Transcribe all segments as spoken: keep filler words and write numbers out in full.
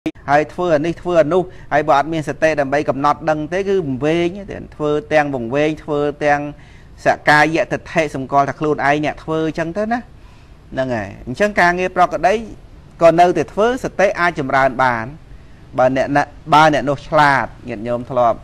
hai thưa này thưa nu hai bạn miền state đầm bay cầm nọt đằng thế cứ về nhé thưa teng vùng về thưa teng sẽ cai vậy thật hệ sầm coi thật luôn ai nhẹ thưa chân thế đó nè ngày chân ca nghe pro cái đấy còn đâu thì thưa state ai chùm ra bàn bà nè ba nè nô slad nhận nhôm thọp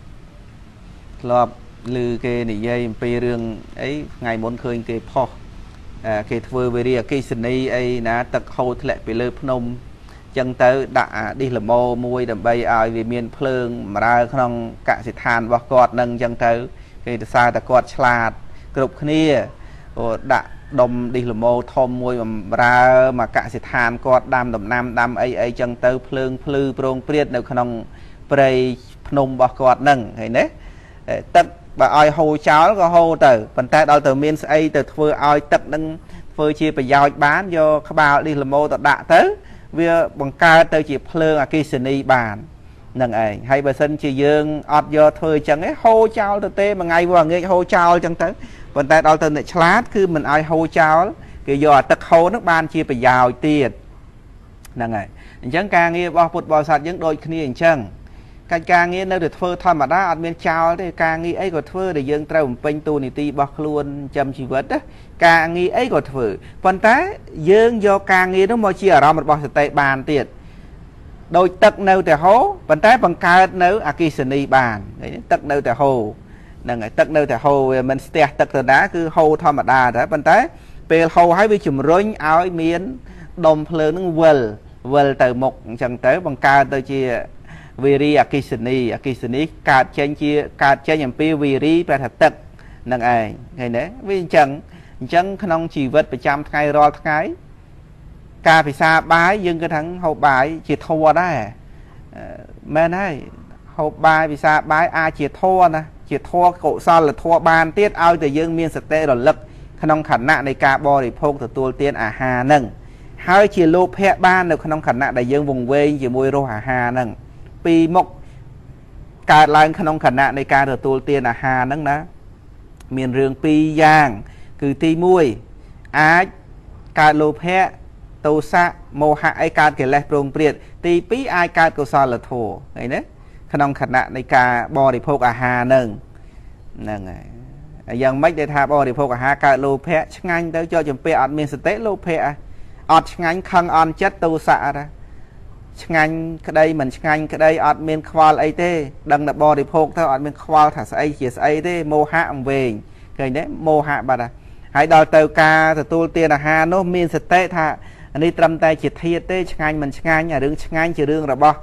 thọp lư cái này dây pi rương ấy ngày muốn khơi cái pho cái thưa về đi cái sân này ấy nè tật hậu lệ bị lơ phnom chân tới đã đi là mô mùi đầm bay ai vì miền phượng mà ra không cả sự than và quạt nâng chân tới khi xa ta quạt slad group kia đã đồng đi là mô thom mùi mà ra mà cả sự than quạt đam đầm nam đam ấy ấy chân tới phượng phư prong priết nếu không prey phnom và quạt nâng hay nế tất bà ai hô cháu có hô từ phần tay đôi từ miền ấy từ phơi ai tất nâng phơi chia phải giao bán cho các bà đi là mô ta đã tới vì bằng ca tới chỉ phơi à cái sini bàn nâng ấy hay bà sân chỉ dương ọt do thôi chẳng ấy hô chào từ tê mà ngày vừa nghe hô chào chẳng tới vấn tay đo từ này chat cứ mình ai hô chào cái do tất hô nước ban chia phải giàu tiền nâng ấy chẳng ca nghe bao phút bao sạt những đôi khi chẳng cái ca nghe nơi được phơi thôi mà đã ăn miếng chào thì ca nghe ấy có phơi để dương trâu một pin tu này ti bọc luôn chăm chỉ vật đó ca nghe ấy có phơi vấn tay dương do ca nghe nó mới chia ra một bao sợi bàn tiền đôi tật nâu từ hố vấn tay bằng ca nấu akisani bàn tật nâu từ hồ nè ngày tật nâu từ hồ mình ste tật từ đá cứ hồ thôi mà đà đó vấn tay về hồ hay bị chùm rối áo miếng đồng phơi nó vờ vờ từ một chẳng tới bằng ca tới chia Viri akisani akisani card trên chia card trên nhầm pi viri phải thật tật nâng ai ngày đấy vì chẳng chẳng không chỉ vật phải trăm ngày rồi ngày ca phải xa bái nhưng cái thằng hậu bài chỉ thua đấy men ấy hậu bài vì xa bái ai chỉ thua nè chỉ thua cậu sao là thua ban tiết ao từ dương miên state rồi lực không khả nạn này ca bo thì phong từ tua tiên à hà nâng hai chỉ lô phe ban được không khả nạn đại dương vùng quê chỉ môi rô hà hà nâng pi mốcการล้างขนมขณะในการตัวเตียนอาหารนั่งนะมีเรื่องปีย่างคือตีมวยอาการโลภะโทสะโมหะไอการเกิดแรงโปร่งเปลี่ยนตีปีไอการกุศลโทไงเนี่ยขนมขณะในการบริโภคอาหารนั่งนั่งไงยังไม่ได้ทาบริโภคอาหารการโลภะช่างเดี๋ยวจะจำเป็นอัดมีสเตโลภะอัดช่างคังอันจัดโทสะนะงานก็ได้เหมือนงานก็ได้อัดเมนควาลไอเต้ดังนับบอดิโภคเท่าอัดเมนควาลถ้าใส่เขียนไอเต้โมหะอังเวงเคยเนี่ยโมหะบัดอะให้ดอยเตากาแต่ตัวเตียนฮาโนมีนสเตท่าอันนี้ตรำใจจิตเทียเต้งานมันงานอย่าเรื่องงานจะเรื่องระบ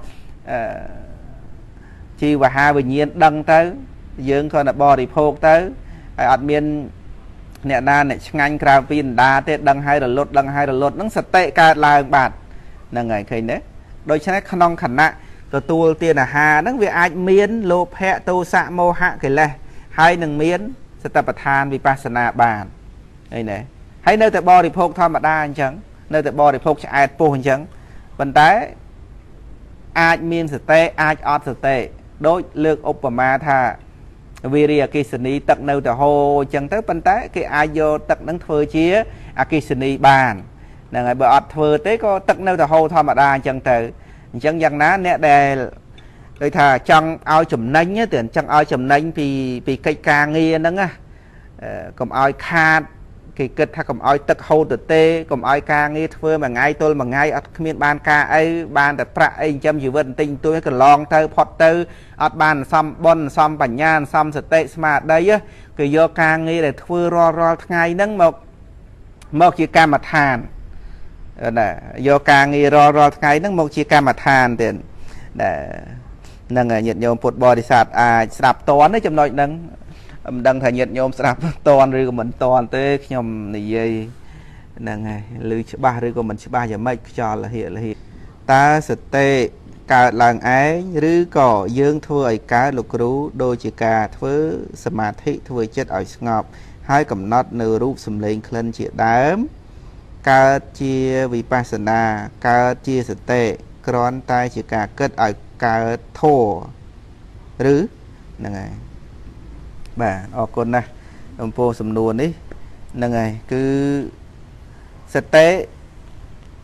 ชีวหาวิญญาณดังเต้ยืงคนนับบอดิโภคเต้อัดเมนเนี่ยนานเนี่ยงานกราฟินดาเต้ดังให้ระลดดังให้ระลดนั่งสเตการลางบาดนั่งไงเคยเนี่ยโดยใช้ขนมขันนะตัวตัวเตียนหานั่งวิอาจเมียนโลภะโทสะโมหะกันเลยให้หนึ่งเมียนสตประทานวิปัสสนาบานไอ้เนี่ยให้เนื้อแต่บริโภคธรรมดาจังเนื้อแต่บริโภคจะอาจปูจังปัญไตอาจเมียนสเตอาจออดสเตโดยเลือกอุปมาท่าวิริยกิสนีตักเนื้อแต่โฮจังแต่ปัญไตคืออาโยตักนั่งเฟอเชียอากิสนีบานนั่นไงบ่อดเฟอเต้ก็ตักเนื้อแต่โฮธรรมดาจังแต่จังอย่างนั้นเนี่ยแต่เลยถ้าจังเอาจุ่มนั่งเนี่ยเตือนจังเอาจุ่มนั่งปีปีไก่กางเงี้ยนั่งอ่ะก็เอาขาดกี่เกิดถ้าก็เอาตักโฮตัวเต้ก็เอากางเงี้ยเฟอมาไงตัวมาไงอัดขมิ้นบานกาไอ้บานแต่พระไอ้จำอยู่วันติงตัวก็ลองเตอพอดเตออัดบานซ้ำบนซ้ำปัญญาซ้ำสเตสมาได้เยอะก็โยกางเงี้ยแต่เฟอรอรอไงนั่งหมกหมกจีการมาทานน่ะโยกางเงี้ยรอรอไงนั่งหมกจีการมาทานเด่นน่ะนั่งไงnhiệtโยมปวดบริษัทอ่าสลับตอนนี่จำนวนนั่งดังถ่ายnhiệtโยมสลับตอนหรือก็เหมือนตอนเต้ขยมนี่ยัยนั่งไงหรือบ้าหรือก็เหมือนบ้าจะไม่จอละเหตุละเหตุตาสเตการหลังไอ้หรือก่อยื่นทั่วไอ้การลูกรู้โดยจิกาทั่วสมาธิทั่วจัดอ่อยสงบให้กำนัดในรูปสำเร็จเคลื่อนจีดามการเจียวิปัสสนาการเจียสเตกรอนตายจิกาเกิดอ่อยการโทหรือนั่งไงบ่าออกคนนะหลวงปู่สำนวนนี้นั่งไงคือสเต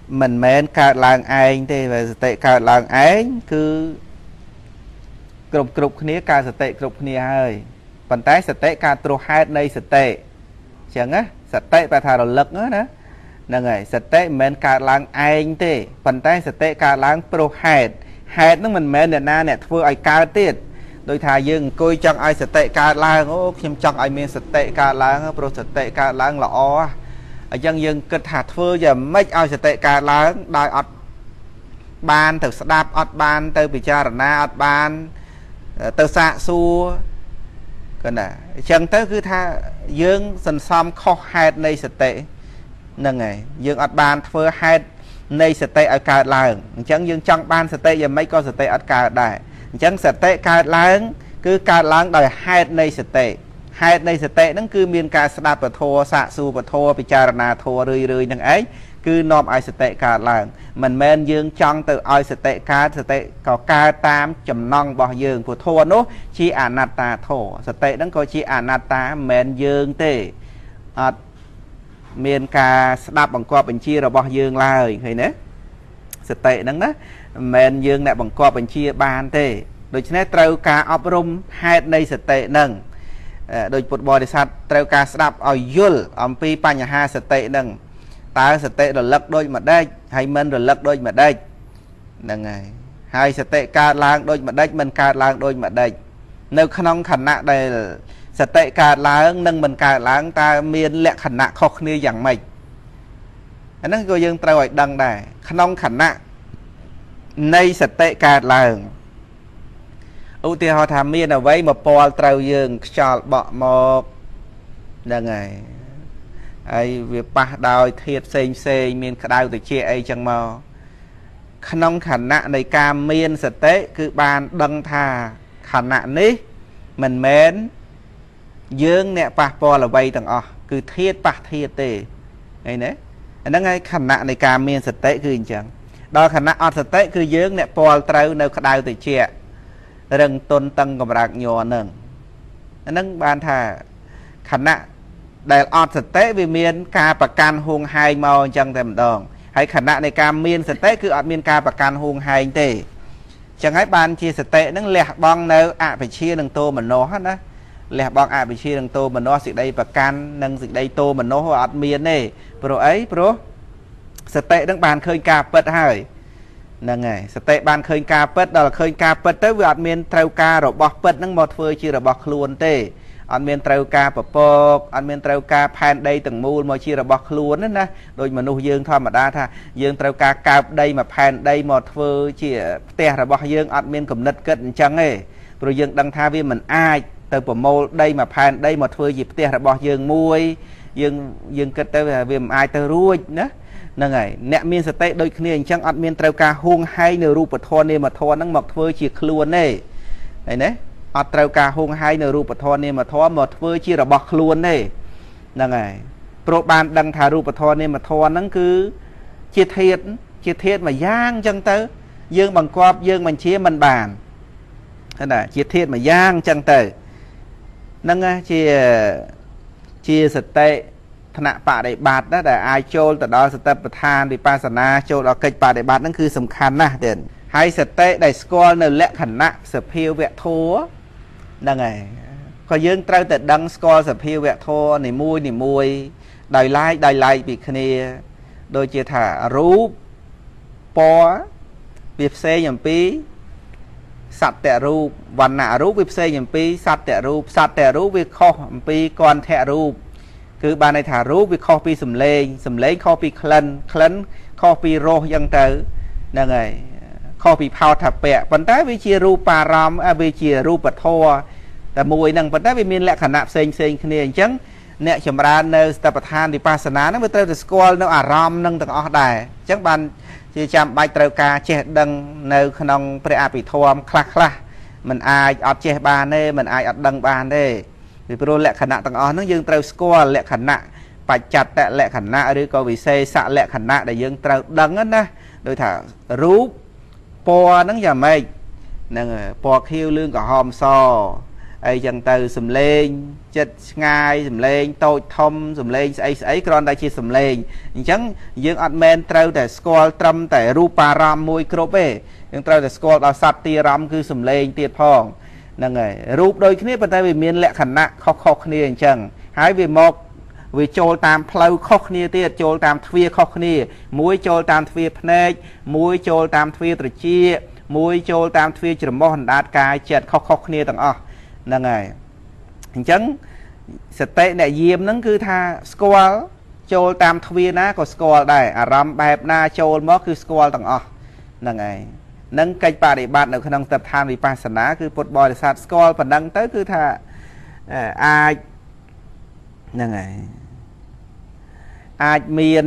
mình men cả làng anh thế về tệ cả làng anh cứ cục cục kia cả tệ cục kia hơi phần tay tệ cả trâu hai đây tệ chẳng á tệ và thà lực nữa đó nè người tệ men cả làng anh thế phần tay tệ cả làng pro hai hai nó mình men nè na nè thưa ai cao tiết đôi thà dương coi chẳng ai tệ cả làng ô nhưng chẳng ai men tệ cả làng pro tệ cả làng là o dân dân kết hạt thưa giờ mấy ai tệ cả làng đòi ọt ban từ đạp ọt ban từ bị cha na ọt ban từ xạ xua cái này chẳng tới cứ tha dương sần xóm khó hạt này sẽ tệ nâng này dương ọt ban thưa hạt này sẽ tệ ở cả làng chẳng dương trong ban sẽ tệ giờ mấy con sẽ tệ ở cả đại chẳng sẽ tệ cả làng cứ cả làng đòi hạt này sẽ tệ hạt này sẽ tệ nó cứ miền cả đạp và thua xạ xua và thua bị cha na thua rơi rơi nâng ấy cứ nôm ai sẽ tệ cả làng mình men dương trong từ ai sẽ tệ cá sẽ tệ có ca tam chấm non bỏ dương của thua nó chi anatta thổ sẽ tệ nó có chi anatta men dương tệ miền ca đạp bằng qua bình chia rồi bỏ dương lại thấy nè sẽ tệ nó đó men dương lại bằng qua bình chia bàn tệ đôi chân trâu ca ấp rum hai đây sẽ tệ nâng đôi một bò để sát trâu ca đạp ở yul ông pi pa nhà ha sẽ tệ nâng ta sẽ tệ rồi lật đôi mà đây hay mình rồi lật đôi mà đây là ngày hai sẽ tệ ca lang đôi mà đây mình ca lang đôi mà đây nếu không khẩn nạ đây sẽ tệ ca lang nâng mình ca lang ta miên lẹ khẩn nạ khóc như dạng mình nó cô dương trao hỏi đăng này không khẩn nạ nay sẽ tệ ca lang ưu tiên họ tham miên ở với một bò trao dương cho bọ một là ngày ai việc ba đòi thiệt xây xây miền đào từ chia ấy chẳng mò không khả nạn này cam miên sật tế cứ ban đăng thà khả nạn ní mình mến dương nè ba po là vây tầng ọ cứ thiết ba thiệt tề ấy nè nó ngay khả nạn này cam miên sật tế cứ chẳng đo khả nạn ọ sật tế cứ dương nè po trâu nơi đào từ chia rừng tôn tăng cầm rạc nhỏ nâng nó ban thà khả nạn đại ọt sật tế vì miền ca bạc can hung hai màu chẳng thèm đòn hay khả năng này ca miền sật tế cứ ọt miền ca bạc can hung hai tề chẳng hay ban chia sật tế nó lẹ bong nếu ạ phải chia đằng tô mà nó hết á lẹ bong ạ phải chia đằng tô mà nó sự đây bạc can nâng sự đây tô mà nó ọt miền này pro ấy pro sật tế đang bàn khơi ca bật hai nâng này sật tế bàn khơi ca bật đó là khơi ca bật tới vì ọt miền treo ca rồi bọc bật nâng một phơi chia rồi bọc luôn tề anh miền treo ca bọc bọc anh miền treo ca pan đây từng mùa mà chia là bọc luôn đó nè đôi mà nuôi dương thôi mà đa tha dương treo ca cao đây mà pan đây một phơi chia tè là bọc dương anh miền cầm nứt kết chẳng ấy rồi dương đăng tha viên mình ai từ bọc mô đây mà pan đây một phơi gì tè là bọc dương muôi dương dương kết tới viên ai tới ruồi nữa nè ngày nẹt miền sạt tê đôi khi chẳng anh miền treo ca hung hay nửa ru bật thon này mà thon nắng một phơi chia luôn này này nè ọt treo ca hung hai nửa rụp thon này mà thon một phơi chia là bọc luôn này là ngày pro ban đăng thà rụp thon này mà thon nó cứ chia thiệt chia thiệt mà giang chân tới dương bằng quap dương mình chia mình bàn thế là chia thiệt mà giang chân tới nâng chia chia sệt tệ thạ bạ đại bạt đó là ai trôi từ đó sệt tập than thì pasana trôi đó kịch bạ đại bạt nó cứ sầm khăn nè tiền hay sệt tệ đại score nè lẽ khẩn nặng sập phiêu vẹt thua nâng này có dương trao từ đăng score sập phiêu vẹt thua này mui này mui đòi like đòi like bị kia đôi chia thả rú po việc xe nhầm pi sạch tệ rúวัน rú việc xe nhầm pi sạch tệ rú sạch tệ rú việc kho pi còn thẻ rú cứ ban này thả rú việc kho pi sầm lên sầm lên kho pi clean clean kho pi rô dân tử nâng này kho pi phao thả bẹ vấn đề với chia rú pa ram với chia rú bật thuaแต่มวยนั่งvấn đề với miền lệ khả nạp sinh sinh kia chẳng nè chấm ra nơi tập than thì pasana nó mới tới school nó aram nâng từng ở đây chẳng ban chỉ chăm bài treo ca che đằng nơi khung pre api thom khla khla mình ai ở che ba nè mình ai ở đằng ba nè vì pro lệ khả nạp từng ở nó dương treo school lệ khả nạp phải chặt tại lệ khả nạp đi coi vì xe xạ lệ khả nạp để dương treo đằng á nè đôi thả rú po nó giờ mày nè po khiêu lương cả hòm so ai chẳng từ sầm lên chết ngay sầm lên tôi thông sầm lên ấy ấy còn đại chi sầm lên chẳng dương admin trâuแต่ score ត្រឹមតែរូបារម្មណ៍មួយគ្រប់ទេយើងត្រូវតែ score ដល់សត្វទីរម្មគឺសំឡេងទៀតផងហ្នឹងហើយរូបដូចគ្នាប៉ុន្តែវាមានលក្ខណៈខុសៗគ្នាអញ្ចឹងហើយវាមកវាចូលតាមផ្លូវខុសគ្នាទៀតចូលតាមទ្វារខុសគ្នាមួយចូលតាមទ្វារភ្នែកមួយចូលតាមទ្វារត្រចៀកមួយចូលតាមទ្វារច្រមុះអណ្ដាតកាយចិត្តខុសៗគ្នាទាំងអស់ហ្នឹងហើយអញ្ចឹងសតិអ្នកយាមហ្នឹងគឺថាស្គាល់ចូលតាមទ្វារណាក៏ស្គាល់ដែរអារម្មណ៍បែបណាចូលមកគឺស្គាល់ទាំងអស់ហ្នឹងហើយនឹងកិច្ចបដិបត្តិនៅក្នុងស្ថាបឋានវិបស្សនាគឺពុទ្ធបរិស័ទស្គាល់ប៉ុណ្ណឹងទៅគឺថាអាចហ្នឹងហើយអាចមាន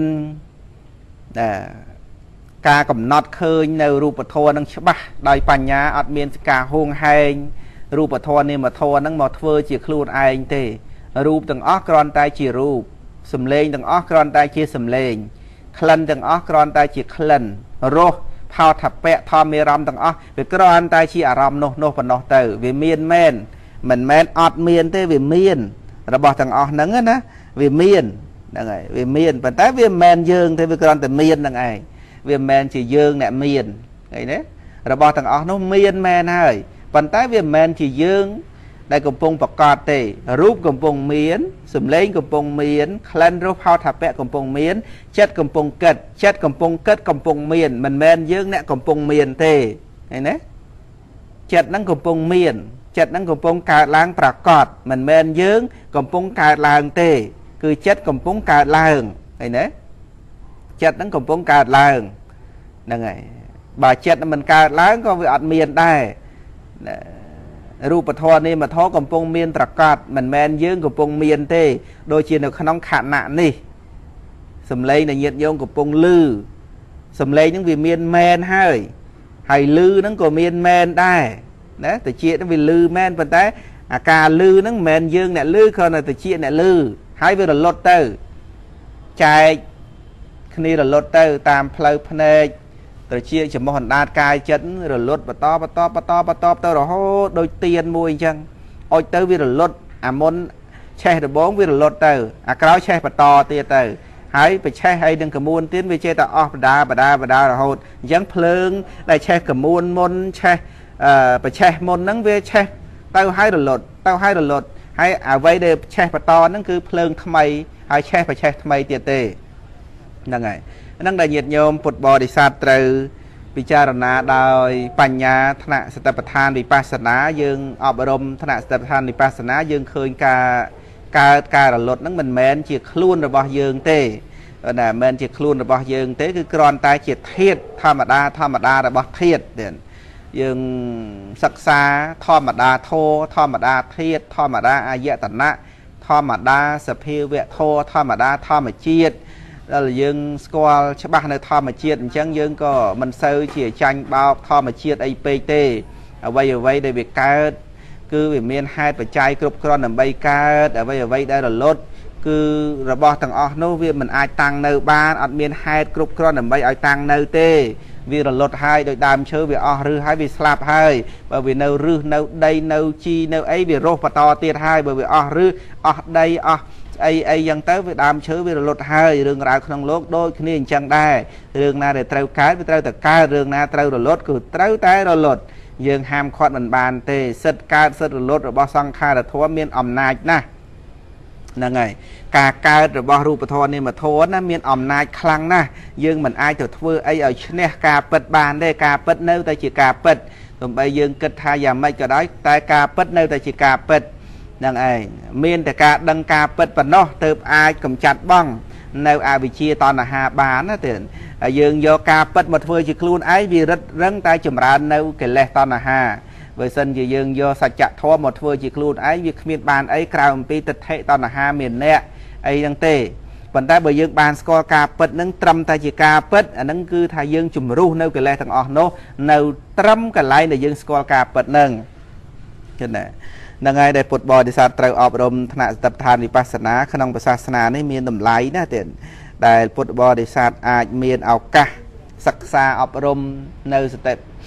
ការកំណត់ឃើញនៅរូបធម៌នឹងច្បាស់ដោយបញ្ញាអត់មានការហួងហែងរូបធម៌នាមធម៌នឹងមកធ្វើជាខ្លួនឯងទេរូបទាំងអស់គ្រាន់តែជារូបសំឡេងទាំងអស់គ្រាន់តែជាសំឡេងក្លិនទាំងអស់គ្រាន់តែជាក្លិនរសផោថពៈធម្មអារម្មណ៍ទាំងអស់វាគ្រាន់តែជាអារម្មណ៍នោះនោះប៉ុណ្ណោះទៅវាមានមែនមិនមែនអត់មានទេវាមានរបស់ទាំងអស់ហ្នឹងណាវាមានហ្នឹងហើយវាមានប៉ុន្តែវាមិនមែនយើងទេវាគ្រាន់តែមានហ្នឹងឯងវាមិនមែនជាយើងអ្នកមានឃើញទេរបស់ទាំងអស់នោះមានមែនហើយប៉ុន្តែវាមិនមែនជាយើងដែលកំពុងប្រកាសទេរូបកំពុងមានសំឡេងកំពុងមានក្លិនរសផោថពៈកំពុងមានចិត្តកំពុងគិតចិត្តកំពុងគិតកំពុងមានមិនមែនយើងអ្នកកំពុងមានទេឃើញទេចិត្តហ្នឹងកំពុងមានចិត្តហ្នឹងកំពុងកើតឡើងប្រកបមិនមែនយើងកំពុងកើតឡើងទេគឺចិត្តកំពុងកើតឡើងឃើញទេចិត្តហ្នឹងកំពុងកើតឡើងហ្នឹងហើយបើចិត្តមិនកើតឡើងក៏វាអត់មានដែររូបធម៌នាមធម៌កំពុងមានប្រកបមិនមែនយើងកំពុងមានទេដូចជានៅក្នុងខណៈនេះសំឡេងដែលញាតិញោមកំពុងឮសំឡេងហ្នឹងវាមានមែនហើយហើយឮហ្នឹងក៏មានមែនដែរណាតិចហ្នឹងវាឮមែនប៉ុន្តែអាការឮហ្នឹងមិនមែនយើងអ្នកឮគ្រាន់តែតិចអ្នកឮហើយវារលត់ទៅចែកគ្នារលត់ទៅតាមផ្លូវភ្នែកត្រចៀកចំោះអណ្ដាតកាយចិត្តរលត់បន្តបន្តបន្តបន្តទៅរហូតដូចទៀនមួយអញ្ចឹងអុចទៅវារលត់អាមុនឆេះដំបងវារលត់ទៅអាក្រោយឆេះបន្តទៀតទៅហើយបឆេះហើយនឹងកមួនទៀតវាចេះតែអស់បដាបដាបដារហូតអញ្ចឹងភ្លើងដែលឆេះកមួនមុនឆេះអឺបឆេះមុនហ្នឹងវាឆេះទៅហើយរលត់ទៅហើយរលត់ហើយអ្វីដែលឆេះបន្តហ្នឹងគឺភ្លើងថ្មីហើយឆេះបឆេះថ្មីទៀតទេហ្នឹងហើយហ្នឹងដែលញាតិញោមពុទ្ធបរិស័ទត្រូវពិចារណាដោយបញ្ញាថ្នាក់សតិប្បដ្ឋានវិបស្សនាយើងអប់រំថ្នាក់សតិប្បដ្ឋានវិបស្សនាយើងឃើញការកើតការរលត់ហ្នឹងមិនមែនជាខ្លួនរបស់យើងទេណាមិនមែនជាខ្លួនរបស់យើងទេគឺគ្រាន់តែជាធាតុធម្មតាធម្មតារបស់ធាតុទៀតយើងសិក្សាធម្មតាធម៌ធម្មតាធាតុធម្មតាអាយតនៈធម្មតាសភាវៈធម៌ធម្មតាធម្មជាតិដល់យើងស្គាល់ច្បាស់នៅធម្មជាតិអញ្ចឹងយើងក៏មិនសូវជាចាញ់បោកធម្មជាតិអីពេកទេអ្វីអ្វីដែលវាកើតគឺវាមានហេតុបច្ច័យគ្រប់គ្រាន់ដើម្បីកើតអ្វីអ្វីដែលរលត់គឺរបស់ទាំងអស់នោះវាមិនអាចតាំងនៅបានអត់មានហេតុគ្រប់គ្រាន់ដើម្បីឲ្យតាំងនៅទេវារលត់ហើយដោយដើមឈើវាអស់ឫសហើយវាស្លាប់ហើយបើវានៅឫសនៅដីនៅជីនៅអីវារស់បន្តទៀតហើយបើវាអស់ឫសអស់ដីអស់អីអីយ៉ាងទៅវាដើមឈើវារលត់ហើយរឿងរ៉ាវក្នុងโลกដូចគ្នាអញ្ចឹងដែររឿងណាដែលត្រូវកើតវាត្រូវតែកើតរឿងណាត្រូវរលត់គឺត្រូវតែរលត់យើងហាមឃាត់មិនបានទេសិទ្ធកើតសិទ្ធរលត់របស់សង្ខារធម៌មានអំណាចណាស់ហ្នឹងហើយការកើតរបស់រូបធម៌នាមធម៌ណាមានអំណាចខ្លាំងណាស់យើងមិនអាចទៅធ្វើអីឲ្យឈ្នះការពិតបានទេការពិតនៅតែជាការពិតទោះបីយើងគិតថាយ៉ាងម៉េចក៏ដោយតែការពិតនៅតែជាការពិតហ្នឹងឯងមានតែការដឹងការពិតប៉ុណ្ណោះទើបអាចកម្ចាត់បងនៅអវិជ្ជាតណ្ហាបានណាទេយើងយកការពិតមកធ្វើជាខ្លួនឯងវារឹតរឹងតែចម្រើននៅកិលេសតណ្ហាបើសិនជាយើងយកសច្ចធម៌មកធ្វើជាខ្លួនឯងវាគ្មានបានអីក្រៅអំពីទិដ្ឋិតណ្ហាមានអ្នកអីហ្នឹងទេប៉ុន្តែបើយើងបានស្គាល់ការពិតហ្នឹងត្រឹមតែជាការពិតអាហ្នឹងគឺថាយើងជំរុះនៅកិលេសទាំងអស់នោះនៅត្រឹមកន្លែងដែលយើងស្គាល់ការពិតហ្នឹងឃើញទេហ្នឹងហើយដែលពុទ្ធបរិស័ទត្រូវអប់រំថ្នាក់សតិប្បដ្ឋានវិបស្សនាក្នុងសាសនានេះមានតម្លៃណាស់ទៀតដែលពុទ្ធបរិស័ទអាចមានឱកាសសិក្សាអប់រំនៅសតិ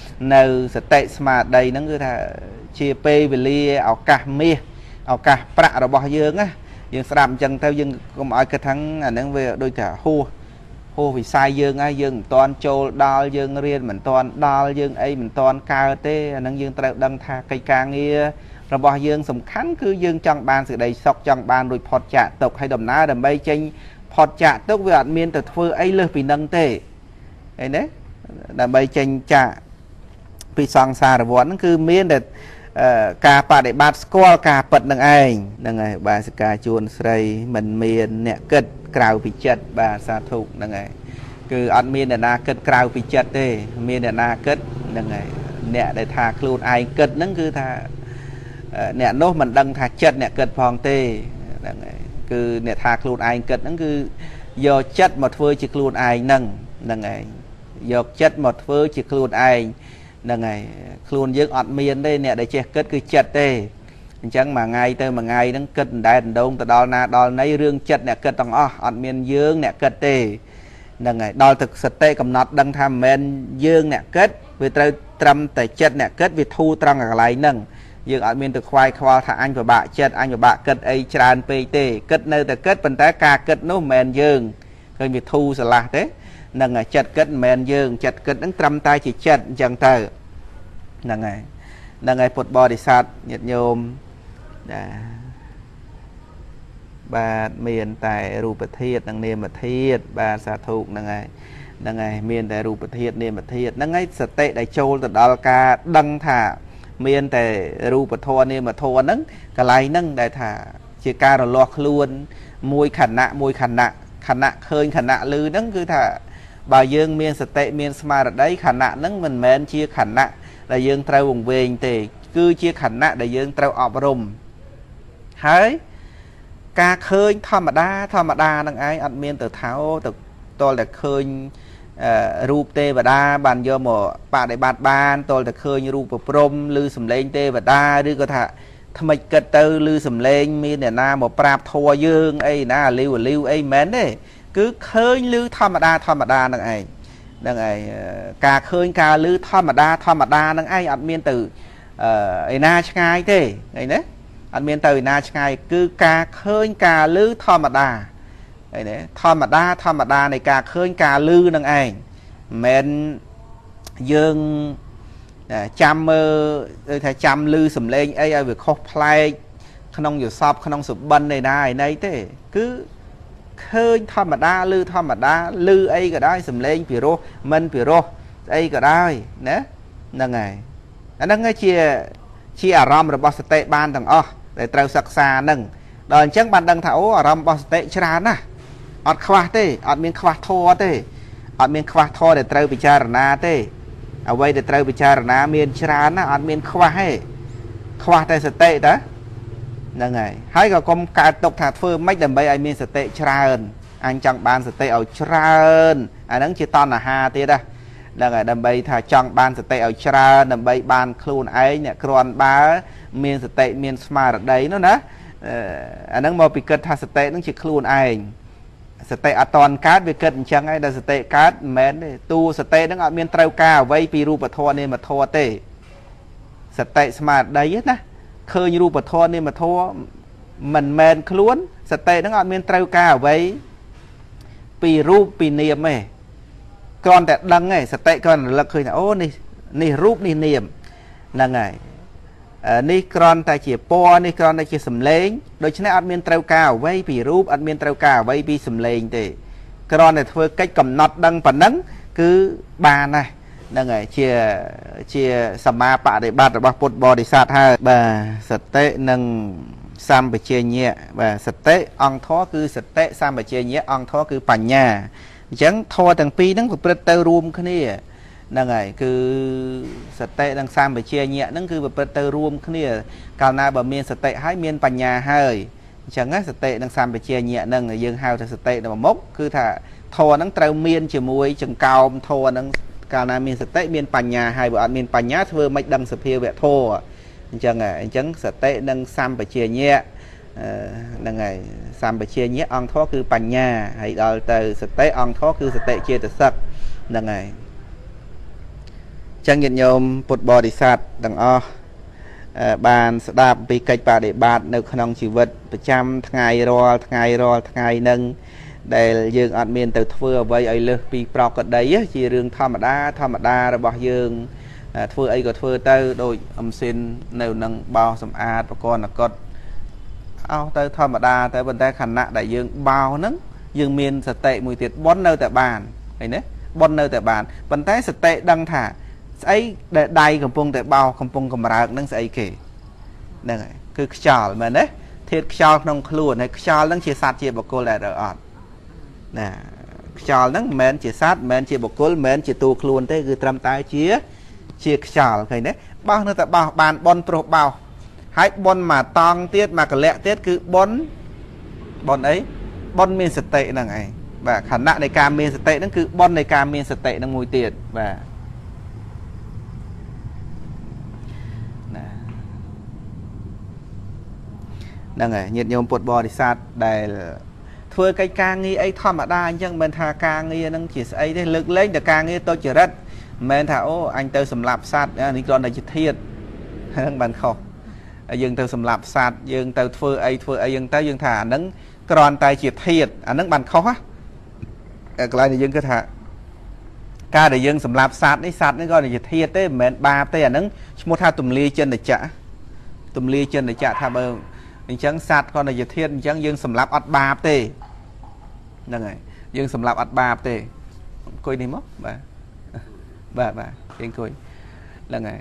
នៅសតិស្មារតីហ្នឹងគឺថាជាពេលវេលាឱកាសមាសឱកាសប្រាក់របស់យើងណាយើងស្ដាប់អញ្ចឹងទៅយើងកុំឲ្យគិតថាអាហ្នឹងវាដូចថាហួសហួសវិស័យយើងហើយយើងមិនតាន់ចូលដល់យើងរៀនមិនតាន់ដល់យើងអីមិនតាន់កើតទេអាហ្នឹងយើងត្រូវដឹងថាកិច្ចការងាររបស់យើងសំខាន់គឺយើងចង់បានសេចក្តីសុខចង់បានរួចផុតចាកទុក្ខហើយដំណើរដើម្បីចេញផុតចាកទុក្ខវាអត់មានទៅធ្វើអីលើសពីនឹងទេឃើញទេដើម្បីចេញចាកពីសង្សារវដ្តហ្នឹងគឺមានតែការបដិបត្តិស្គាល់ការពិតនឹងឯងហ្នឹងហើយបាទសិកាជួនស្រីមិនមានអ្នកគិតក្រៅពីចិត្តបាទសាធុហ្នឹងហើយគឺអត់មានអ្នកណាគិតក្រៅពីចិត្តទេមានអ្នកណាគិតហ្នឹងហើយអ្នកដែលថាខ្លួនឯងគិតហ្នឹងគឺថាអ្នកនោះមិនដឹងថាចិត្តអ្នកគិតផងទេហ្នឹងហើយគឺអ្នកថាខ្លួនឯងគិតហ្នឹងគឺយកចិត្តមកធ្វើជាខ្លួនឯងហ្នឹងហ្នឹងហើយយកចិត្តមកធ្វើជាខ្លួនឯងហ្នឹងហើយខ្លួនយើងអត់មានទេអ្នកដែលចេះគិតគឺចិត្តទេអញ្ចឹងមួយថ្ងៃទៅមួយថ្ងៃហ្នឹងគិតដដែលដងទៅដល់ណាដល់ណីរឿងចិត្តអ្នកគិតទាំងអស់អត់មានយើងអ្នកគិតទេហ្នឹងហើយដល់ទៅសតិកំណត់ដឹងថាមិនមែនយើងអ្នកគិតវាត្រូវត្រឹមតែចិត្តអ្នកគិតវាធូរត្រង់កន្លែងហ្នឹងយើងអត់មានទៅខ្វាយខ្វល់ថាអញពិបាកចិត្តអញពិបាកគិតអីច្រើនពេកទេគិតនៅតែគិតប៉ុន្តែការគិតនោះមិនមែនយើងឃើញវាធូរស្រឡះទេហ្នឹងហើយចិត្តគិតមិនមែនយើងចិត្តគិតហ្នឹងត្រឹមតែជាចិត្តអញ្ចឹងទៅហ្នឹងហើយហ្នឹងហើយពុទ្ធបរិស័ទញាតិញោមដែរបាទមានតែរូបធាតុនិងនាមធាតុបាទសាធុហ្នឹងហើយហ្នឹងហើយមានតែរូបធាតុនាមធាតុហ្នឹងហើយសតិដែលចូលទៅដល់ការដឹងថាមានតែរូបធម៌នាមធម៌ហ្នឹងកន្លែងហ្នឹងដែលថាជាការរលាស់ខ្លួនមួយខណៈមួយខណៈខណៈឃើញខណៈលឺហ្នឹងគឺថាបើយើងមានសតិមានស្មារតីខណៈហ្នឹងមិនមែនជាខណៈដែលយើងត្រូវវង្វេងទេគឺជាខណៈដែលយើងត្រូវអប់រំហើយការឃើញធម្មតាធម្មតានឹងឯងអត់មានទៅថោទៅតលតែឃើញរូបទេវតាបានយកមកបដិបត្តិបានតលតែឃើញរូបព្រំឬសំឡេងទេវតាឬក៏ថាថ្មិចគិតទៅឬសំឡេងមានអ្នកណាមកប្រាប់ធัวយើងអីណាលីវលីវអីមែនទេគឺឃើញឬធម្មតាធម្មតានឹងឯងហ្នឹងឯងការឃើញការឮធម្មតាធម្មតានឹងឯងអត់មានទៅឯណាឆ្ងាយទេឃើញទេអត់មានទៅឯណាឆ្ងាយគឺការឃើញការឮធម្មតាឃើញទេធម្មតាធម្មតានៃការឃើញការឮនឹងឯងមិនមែនយើងចាំមើលថាចាំឮសំឡេងអីឲ្យវាខុសប្លែកក្នុងយសពក្នុងសុបិនឯណាឯណីទេគឺឃើញធម្មតាឮធម្មតាឮអីក៏ដោយសំឡេងពីរោះមិនពីរោះស្អីក៏ដោយណាហ្នឹងហើយអាហ្នឹងជាជាអារម្មណ៍របស់សតិបានទាំងអស់ដែលត្រូវសិក្សាហ្នឹងដល់អញ្ចឹងបានដឹងថាអូអារម្មណ៍របស់សតិច្រើនណាស់អត់ខ្វះទេអត់មានខ្វះធម៌ទេអត់មានខ្វះធម៌ដែលត្រូវពិចារណាទេអ្វីដែលត្រូវពិចារណាមានច្រើនណាស់អត់មានខ្វះទេខ្វះតែសតិតាហ្នឹងហើយហើយក៏កុំកើតទុកថាធ្វើម៉េចដើម្បីឲ្យមានសតិច្រើនអញចង់បានសតិឲ្យច្រើនអាហ្នឹងជាតណ្ហាទៀតណាហ្នឹងហើយដើម្បីថាចង់បានសតិឲ្យច្រើនដើម្បីបានខ្លួនឯងអ្នកគ្រាន់បើមានសតិមានស្មារតីនោះណាអាហ្នឹងមកពីគិតថាសតិហ្នឹងជាខ្លួនឯងសតិអត់តន់កើតវាគិតអញ្ចឹងហើយដល់សតិកើតមិនមែនទេតួសតិហ្នឹងអត់មានត្រូវការអ្វីពីរូបធម៌នាមធម៌ទេសតិស្មារតីណាឃើញរូបធម៌នាមធម៌មិនមែនខ្លួនសតិហ្នឹងអត់មានត្រូវការអ្វីពីរូបពីនាមទេគ្រាន់តែដឹងឯងសតិគ្រាន់តែរលឹកឃើញថាអូនេះនេះរូបនេះនាមហ្នឹងហើយនេះគ្រាន់តែជាពណ៌នេះគ្រាន់តែជាសម្លេងដូច្នេះអត់មានត្រូវការអ្វីពីរូបអត់មានត្រូវការអ្វីពីសម្លេងទេគ្រាន់តែធ្វើកិច្ចកំណត់ដឹងប៉ុណ្ណឹងគឺបានណាស់ហ្នឹងហើយជាជាសមាបដិបត្តិរបស់ពុទ្ធបរិស័ទហើយបាទសតិនិងសម្បជញ្ញៈបាទសតិអង្គធរគឺសតិសម្បជញ្ញៈអង្គធរគឺបញ្ញាអញ្ចឹងធម៌ទាំងពីរហ្នឹងប្រព្រឹត្តទៅរួមគ្នាហ្នឹងហើយគឺសតិនិងសម្បជញ្ញៈហ្នឹងគឺប្រព្រឹត្តទៅរួមគ្នាកាលណាបើមានសតិហើយមានបញ្ញាហើយអញ្ចឹងណាសតិនិងសម្បជញ្ញៈហ្នឹងយើងហៅថាសតិនៅមុខគឺថាធម៌ហ្នឹងត្រូវមានជាមួយចង្កោមធម៌ហ្នឹងកាលណាមានសតិមានបញ្ញាហើយបើអត់មានបញ្ញាធ្វើមិនដឹងសភាវៈធម៌អញ្ចឹងអញ្ចឹងសតិនិងសម្បជញ្ញៈហ្នឹងហើយសម្បជញ្ញៈអង្គធម៌គឺបញ្ញាហើយដល់ទៅសតិអង្គធម៌គឺសតិចេតសិកហ្នឹងហើយ chẳng nhiệt nhôm bột bò đi sạt đằng o bàn đạp bị cách bà để bạtនៅក្នុងជីវិតប្រចាំថ្ងៃរាល់ថ្ងៃរាល់ថ្ងៃនឹងដែលយើងអត់មានទៅធ្វើអ្វីឲ្យលើសពីប្រកដីជារឿងធម្មតាធម្មតារបស់យើងធ្វើអីក៏ធ្វើទៅដូចអំស៊ីននៅនឹងបោសម្អាតប្រកបអកត់អោទៅធម្មតាតែប៉ុន្តែខណៈដែលយើងបោហ្នឹងយើងមានសតិមួយទៀតបននៅតែបានឃើញទេបននៅតែបានប៉ុន្តែសតិដឹងថាស្អីដែលដៃកំពុងតែបោកំពុងកម្រើកហ្នឹងស្អីគេហ្នឹងហើយគឺខ្យល់មែនទេធាតុខ្យល់ក្នុងខ្លួនហើយខ្យល់ហ្នឹងជាសត្វជាបុគ្គលដែរអត់ណាខ្យល់ហ្នឹងមិនមែនជាសត្វមិនមែនជាបុគ្គលមិនមែនជាតួខ្លួនទេគឺត្រឹមតែជាជាខ្យល់ឃើញទេបោះនៅតែបោះបានបនប្រុសបោះហើយបនមកតង់ទៀតមកកលៈទៀតគឺបនបនអីបនមានសតិហ្នឹងឯងបាទខណៈនៃការមានសតិហ្នឹងគឺបននៃការមានសតិហ្នឹងមួយទៀតបាទហ្នឹងហើយញាតិញោមពុទ្ធបរិស័ទដែលធ្វើកិច្ចការងារអីធម្មតាអញ្ចឹងមិនថាការងារហ្នឹងជាស្អីទេលើកលែងតែការងារទុច្ចរិតមិនមែនថាអូអញទៅសម្លាប់សត្វនេះគ្រាន់តែជាធាតុហ្នឹងបានខុសយើងទៅសម្លាប់សត្វយើងទៅធ្វើអីធ្វើអីយើងទៅយើងថាអាហ្នឹងគ្រាន់តែជាធាតុអាហ្នឹងបានខុសណាកន្លែងដែលយើងគិតថាការដែលយើងសម្លាប់សត្វនេះសត្វនេះក៏ជាធាតុទេមិនមែនបាបទេអាហ្នឹងឈ្មោះថាទម្លាយចិនចៈទម្លាយចិនចៈថាបើអញ្ចឹងសត្វក៏ជាធាតុអញ្ចឹងយើងសម្លាប់អត់បាបទេហ្នឹងហើយយើងសម្លាប់អត់បាបទេអង្គុយនេះមកបាទបាទបាទយើងអង្គុយហ្នឹងហើយ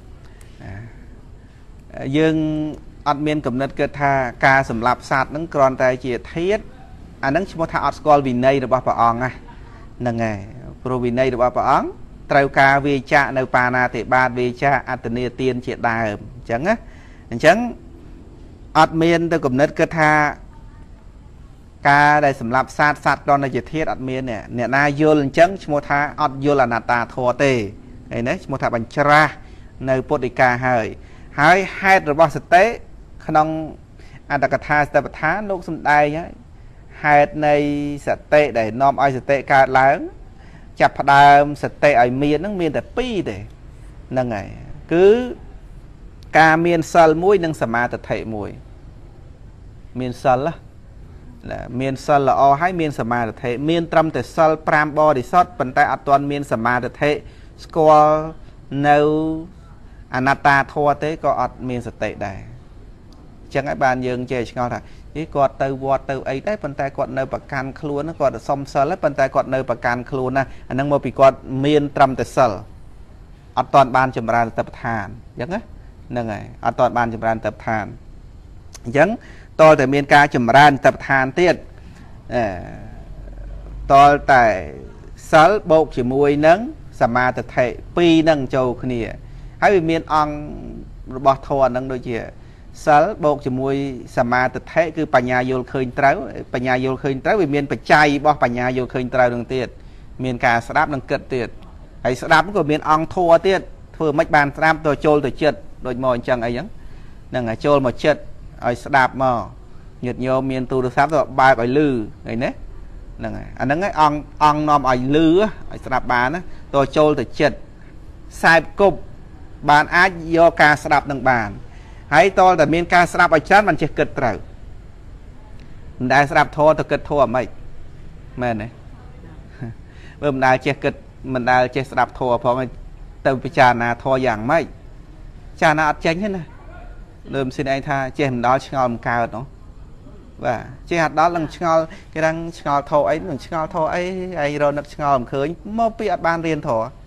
យើងអត់មានកំណត់គិតថាការសម្លាប់សត្វហ្នឹងគ្រាន់តែជាធាតុអាហ្នឹងឈ្មោះថាអត់ស្គាល់វិន័យរបស់ព្រះអង្គណាហ្នឹងហើយព្រោះវិន័យរបស់ព្រះអង្គត្រូវការវាចាកនៅបាណាតិបាតវាចាកអត្តនីទានជាដើមអញ្ចឹងណាអញ្ចឹងអត់មានទៅកំណត់គិតថាការដែលសម្លាប់សត្វសត្វគ្រាន់តែជាធាតុអត់មានអ្នកណាយល់អញ្ចឹងឈ្មោះថាអត់យល់អនត្តាធម៌ទេឃើញទេឈ្មោះថាបញ្ច្រាស់នៅពុទ្ធដីកាហើយហើយហេតុរបស់សតិក្នុងអត្តកថាសតិប្បដ្ឋានលោកសំដែងហើយហេតុនៃសតិដែលនាំឲ្យសតិកើតឡើងចាប់ផ្ដើមសតិឲ្យមានហ្នឹងមានតែពីរទេហ្នឹងហើយគឺការមានសិលមួយនិងសមាធិមួយមានសិលណាមានសិលល្អហើយមានសមាធិមានត្រឹមតែសិលប្រាំបរិសុទ្ធប៉ុន្តែអត់ទាន់មានសមាធិស្គាល់នៅអនត្តាធម៌ទេក៏អត់មានសតិដែរអញ្ចឹងហើយបានយើងចេះឆ្ងល់ថានេះគាត់ទៅវត្តទៅអីដែរប៉ុន្តែគាត់នៅប្រកាន់ខ្លួនគាត់សុំសិលហើយប៉ុន្តែគាត់នៅប្រកាន់ខ្លួនណាអាហ្នឹងមកពីគាត់មានត្រឹមតែសិលអត់ទាន់បានចម្រើនតបឋានអញ្ចឹងណាហ្នឹងហើយអត់ទាន់បានចម្រើនតបឋានអញ្ចឹងតលតែមានការចម្រើនតបឋានទៀតអឺតលតែសិលបូកជាមួយនឹងសមាធិពីរនឹងចូលគ្នាហើយវាមានអង្គរបស់ធម៌ហ្នឹងដូចជាសិលបូកជាមួយសមាធិគឺបញ្ញាយល់ឃើញត្រូវបញ្ញាយល់ឃើញត្រូវវាមានបច្ច័យរបស់បញ្ញាយល់ឃើញត្រូវនឹងទៀតមានការស្ដាប់និងគិតទៀតហើយស្ដាប់ក៏មានអង្គធម៌ទៀតធ្វើមិនបានស្ដាប់ទៅចូលទៅចិត្តដូចមកអញ្ចឹងអីចឹងហ្នឹងហើយចូលមកចិត្តឲ្យស្ដាប់មកញាតិញោមមានទូរស័ព្ទទៅបើកឲ្យលឺឃើញទេហ្នឹងហើយអាហ្នឹងឯងអង្គអង្គនាំឲ្យលឺឲ្យស្ដាប់បានណាទៅចូលទៅចិត្តខ្សែគប់បានអាចយកការស្ដាប់នឹងបានហើយតលតែមានការស្ដាប់ឲ្យច្រើនមិនចេះគិតត្រូវមិនដែលស្ដាប់ធម៌ទៅគិតធម៌ហ្មងមែនទេបើមិនដែលចេះគិតមិនដែលចេះស្ដាប់ធម៌ផងទៅពិចារណាធម៌យ៉ាងម៉េចចាណាអត់ចេញទេណាលើមិនសិនឯងថាចេះមិនដល់ឆ្ងល់មិនកើតនោះបាទចេះអត់ដល់នឹងឆ្ងល់គេrằngឆ្ងល់ធម៌អីនឹងឆ្ងល់ធម៌អីឯងរនឹកឆ្ងល់មិនឃើញមកពីអត់បានរៀនធម៌